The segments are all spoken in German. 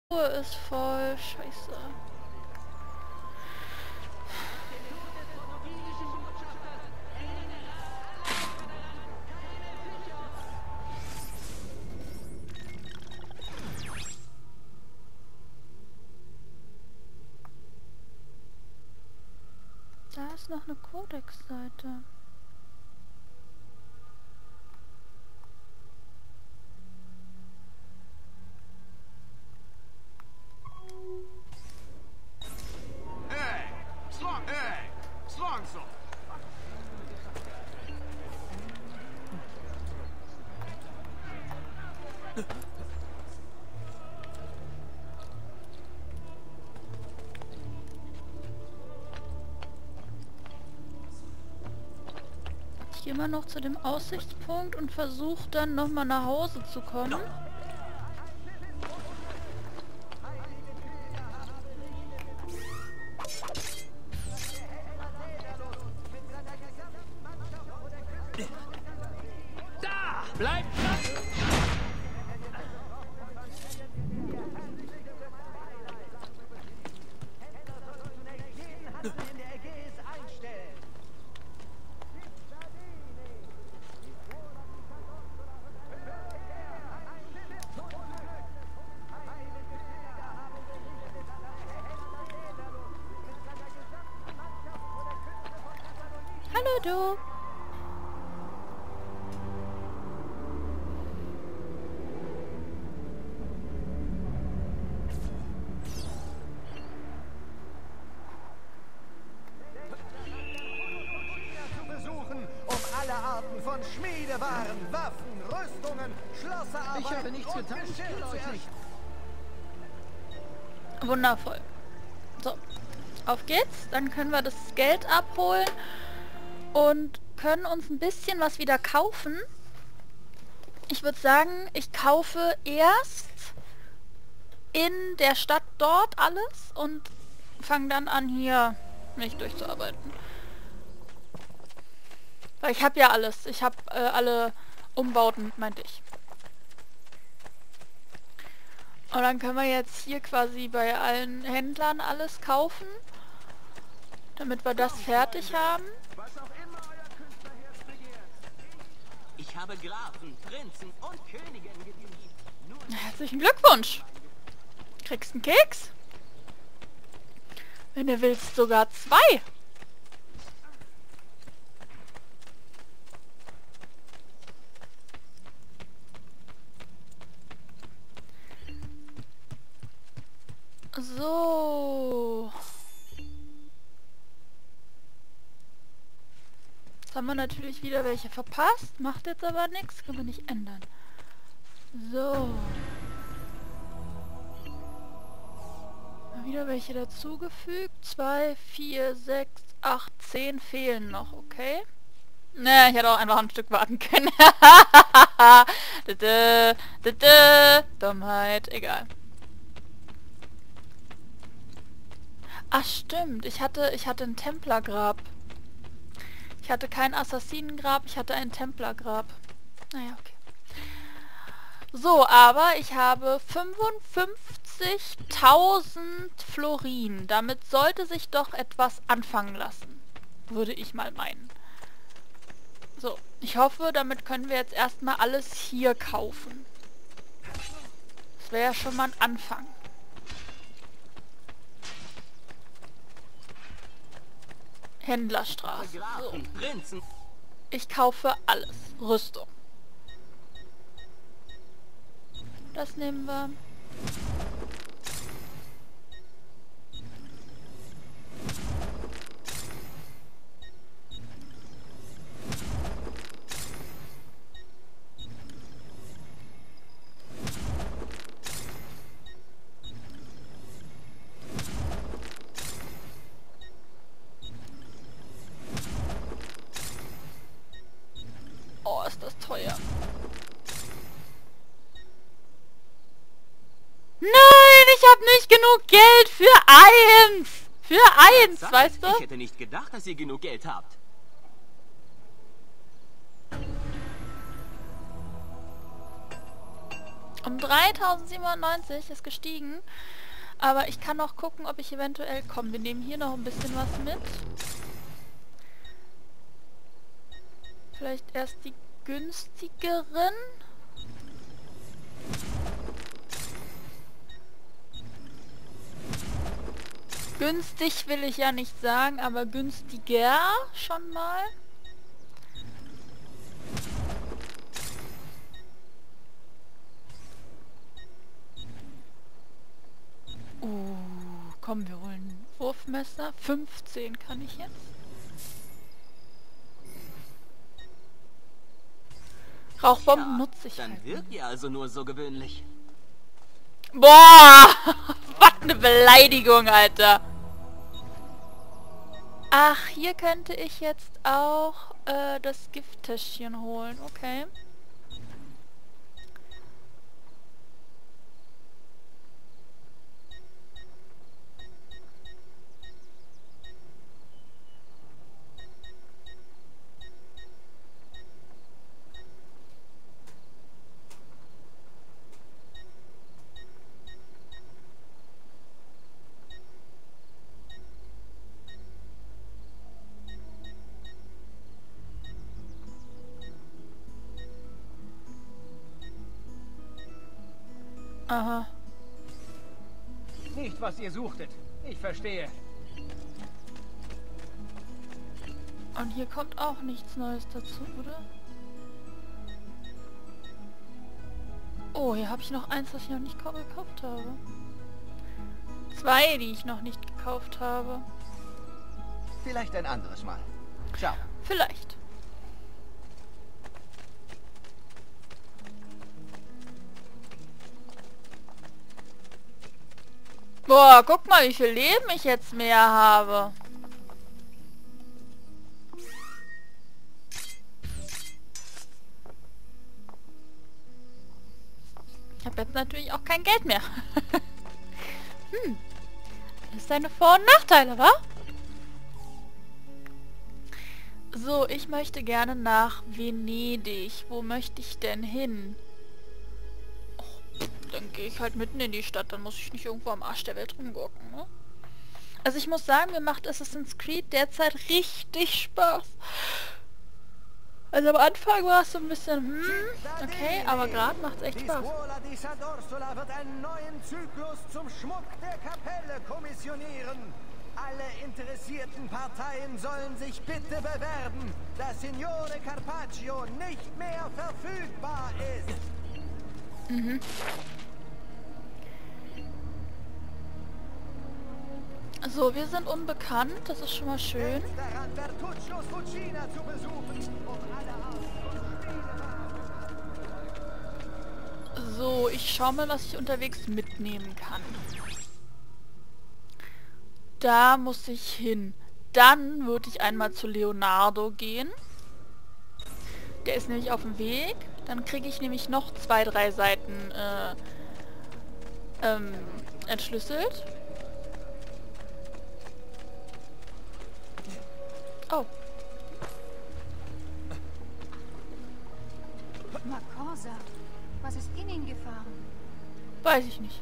Uhr ist voll. Scheiße. Da ist noch eine Codex-Seite. Hey! Slonzo! Ich gehe immer noch zu dem Aussichtspunkt und versuche dann nochmal nach Hause zu kommen. Da! Bleib dran! Hallo du! Besuchen, um alle Arten von Schmiedewaren, Waffen, Rüstungen, Schlosserarbeit Ich habe nichts und getan, ich Geschirr kenne zu euch nicht. Wundervoll. So, auf geht's. Dann können wir das Geld abholen und können uns ein bisschen was wieder kaufen. Ich würde sagen, ich kaufe erst in der Stadt dort alles und fange dann an, hier mich durchzuarbeiten. Weil ich habe ja alles. Ich habe alle Umbauten, meinte ich. Und dann können wir jetzt hier quasi bei allen Händlern alles kaufen, damit wir das fertig haben. Was auch immer euer Künstlerherz begehrt. Ich habe Grafen, Prinzen und Königen gedient. Nur Herzlichen Glückwunsch! Kriegst einen Keks? Wenn du willst, sogar 2. So. Jetzt haben wir natürlich wieder welche verpasst. Macht jetzt aber nichts. Können wir nicht ändern. So. Mal wieder welche dazugefügt. 2, 4, 6, 8, 10 fehlen noch. Okay. Ne, ich hätte auch einfach ein Stück warten können. Dummheit. Egal. Ach stimmt, ich hatte ein Templergrab. Ich hatte kein Assassinengrab, ich hatte ein Templergrab. Naja, okay. So, aber ich habe 55.000 Florin. Damit sollte sich doch etwas anfangen lassen. Würde ich mal meinen. So, ich hoffe, damit können wir jetzt erstmal alles hier kaufen. Das wäre ja schon mal ein Anfang. Händlerstraße. So. Grafen, Prinzen. Ich kaufe alles. Rüstung. Das nehmen wir. Oh, ist das teuer. Nein, ich habe nicht genug Geld für eins. Für eins, Sache, weißt du? Ich hätte nicht gedacht, dass ihr genug Geld habt. Um 3097 ist gestiegen. Aber ich kann noch gucken, ob ich eventuell... Komm, wir nehmen hier noch ein bisschen was mit. Vielleicht erst die günstigeren. Günstig will ich ja nicht sagen, aber günstiger schon mal. Komm, wir holen ein Wurfmesser. 15 kann ich jetzt. Rauchbomben nutze ich Dann halt. wirkt ihr also nur so gewöhnlich. Boah! Was eine Beleidigung, Alter! Ach, hier könnte ich jetzt auch das Gifttäschchen holen. Okay. Aha. Nicht, was ihr suchtet. Ich verstehe. Und hier kommt auch nichts Neues dazu, oder? Oh, hier habe ich noch eins, das ich noch nicht gekauft habe. 2, die ich noch nicht gekauft habe. Vielleicht ein anderes Mal. Ciao. Vielleicht. Boah, guck mal, wie viel Leben ich jetzt mehr habe. Ich habe jetzt natürlich auch kein Geld mehr. Das ist seine Vor- und Nachteile, wa? So, ich möchte gerne nach Venedig. Wo möchte ich denn hin? Dann gehe ich halt mitten in die Stadt, dann muss ich nicht irgendwo am Arsch der Welt rumgurken, ne? Also ich muss sagen, mir macht Assassin's Creed derzeit richtig Spaß. Also am Anfang war es so ein bisschen, okay, aber gerade macht es echt Die Spaß. Scuola di Sant'Orsola wird einen neuen Zyklus zum Schmuck der Kapelle kommissionieren. Alle interessierten Parteien sollen sich bitte bewerben, da Signore Carpaccio nicht mehr verfügbar ist. So, wir sind unbekannt, das ist schon mal schön. Denkt daran, Bertuccio's Cucina zu besuchen, um alle Arten von Spiele. So, ich schaue mal, was ich unterwegs mitnehmen kann. Da muss ich hin. Dann würde ich einmal zu Leonardo gehen. Der ist nämlich auf dem Weg. Dann kriege ich nämlich noch 2, 3 Seiten entschlüsselt. Oh. Macorsa, was ist in ihn gefahren? Weiß ich nicht.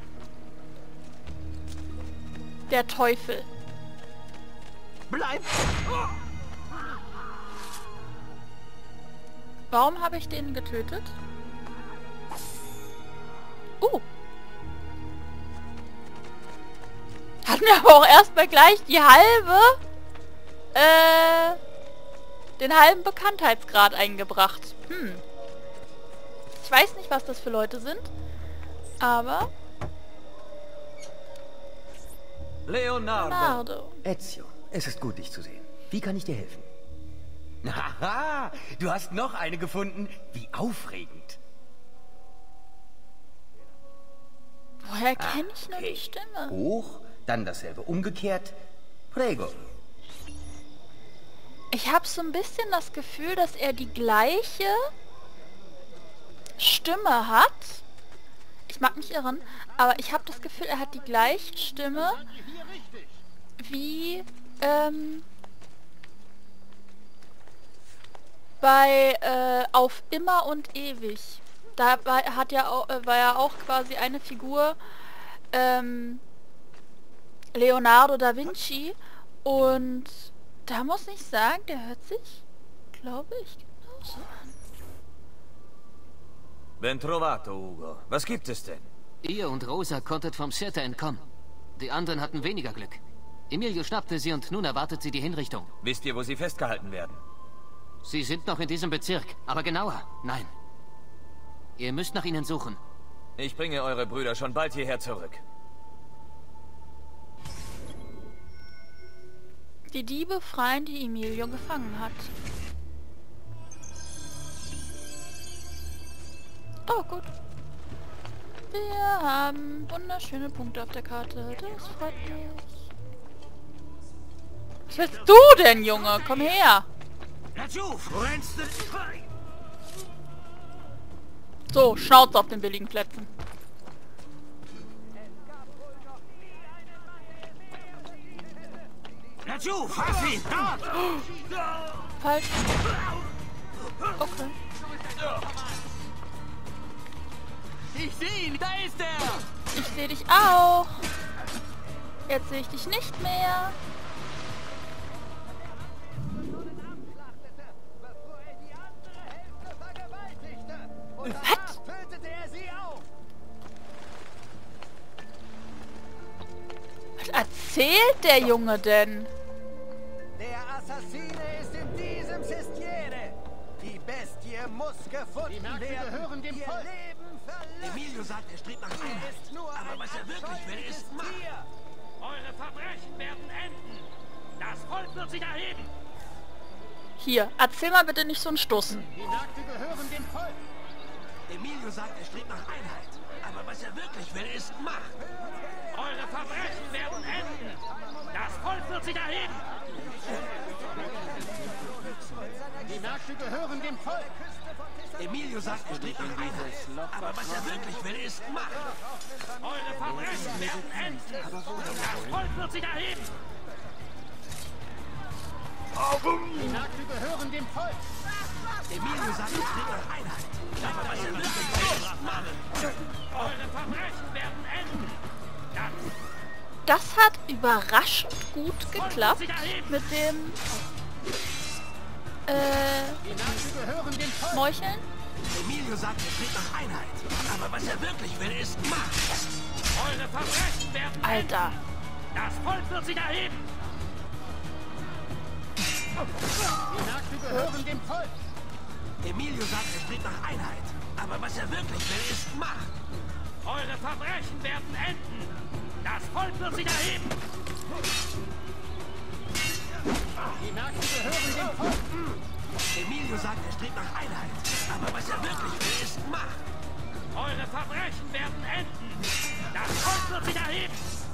Der Teufel. Bleib! Warum habe ich den getötet? Hat mir aber auch erstmal gleich die halbe, den halben Bekanntheitsgrad eingebracht. Ich weiß nicht, was das für Leute sind, aber Leonardo. Ezio, es ist gut, dich zu sehen. Wie kann ich dir helfen? Haha, du hast noch eine gefunden. Wie aufregend. Woher kenne ich nur die Stimme? Hoch, dann dasselbe umgekehrt. Prego. Ich habe so ein bisschen das Gefühl, dass er die gleiche Stimme hat. Ich mag mich irren, aber ich habe das Gefühl, er hat die gleiche Stimme wie bei Auf immer und ewig. Da war ja auch quasi eine Figur, Leonardo da Vinci. Und da muss ich sagen, der hört sich, glaube ich, genauso an. Ben trovato, Ugo. Was gibt es denn? Ihr und Rosa konntet vom Cirta entkommen. Die anderen hatten weniger Glück. Emilio schnappte sie und nun erwartet sie die Hinrichtung. Wisst ihr, wo sie festgehalten werden? Sie sind noch in diesem Bezirk, aber genauer, nein. Ihr müsst nach ihnen suchen. Ich bringe eure Brüder schon bald hierher zurück. Die Diebe befreien, die Emilio gefangen hat. Oh, gut. Wir haben wunderschöne Punkte auf der Karte. Das freut mich. Was willst du denn, Junge? Komm her. So, Schnauze auf den billigen Plätzen. Falsch. Okay. Ich sehe ihn, da ist er! Ich sehe dich auch. Jetzt sehe ich dich nicht mehr. Was? Tötete er sie auch. Was erzählt der Junge denn? Der Assassine ist in diesem Sestiere. Die Bestie muss gefunden werden. Gehören dem Volk. Leben verlassen. Emilio sagt, er strebt nach Einheit. Ist nur Aber ein was er wirklich will, ist Macht. Tier. Eure Verbrechen werden enden. Das Volk wird sich erheben. Hier, erzähl mal bitte nicht so einen Stuss. Die Märkte gehören dem Volk. Emilio sagt, er strebt nach Einheit. Aber was er wirklich will, ist Macht. Eure Verbrechen werden enden. Das Volk wird sich erheben. Die Märkte gehören dem Volk. Emilio sagt, er strebt nach Einheit. Aber was er wirklich will, ist Macht. Eure Verbrechen werden enden. Das Volk wird sich erheben. Die Märkte gehören dem Volk. Emilio sagt, er strebt nach Einheit. Aber was er wirklich will, ist Macht. Eure Verbrechen werden enden. Das hat überraschend gut geklappt mit dem Die Märkte gehören dem Volk. Meucheln. Emilio sagt, er strebt nach Einheit. Aber was er wirklich will, ist Macht. Eure Verbrechen werden Alter. Das Volk wird sich erheben. Die Märkte gehören dem Volk. Emilio sagt, er strebt nach Einheit. Aber was er wirklich will, ist Macht. Eure Verbrechen werden enden. Das Volk wird sich erheben. Die Märkte gehören dem Volk. Emilio sagt, er strebt nach Einheit. Aber was er wirklich will, ist Macht. Eure Verbrechen werden enden. Das Volk wird sich erheben.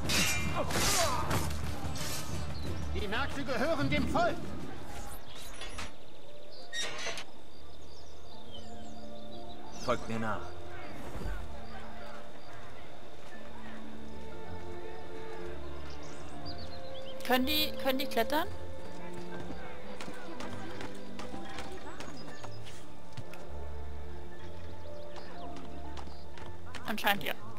Die Märkte gehören dem Volk. Folgt mir nach. Können die klettern? Anscheinend ja.